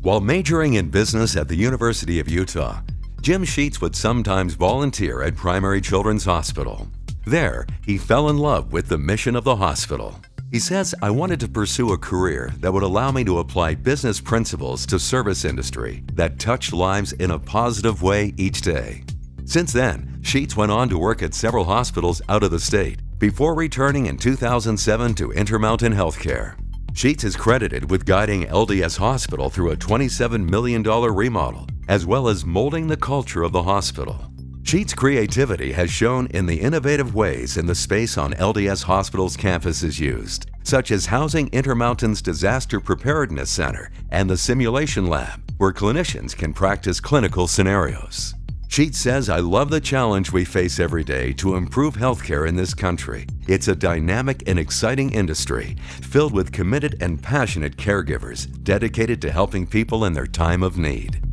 While majoring in business at the University of Utah, Jim Sheets would sometimes volunteer at Primary Children's Hospital. There, he fell in love with the mission of the hospital. He says, "I wanted to pursue a career that would allow me to apply business principles to service industry that touched lives in a positive way each day." Since then, Sheets went on to work at several hospitals out of the state before returning in 2007 to Intermountain Healthcare. Sheets is credited with guiding LDS Hospital through a $27 million remodel, as well as molding the culture of the hospital. Sheets' creativity has shown in the innovative ways in the space on LDS Hospital's campus is used, such as housing Intermountain's Disaster Preparedness Center and the Simulation Lab, where clinicians can practice clinical scenarios. Sheets says, "I love the challenge we face every day to improve healthcare in this country. It's a dynamic and exciting industry filled with committed and passionate caregivers dedicated to helping people in their time of need."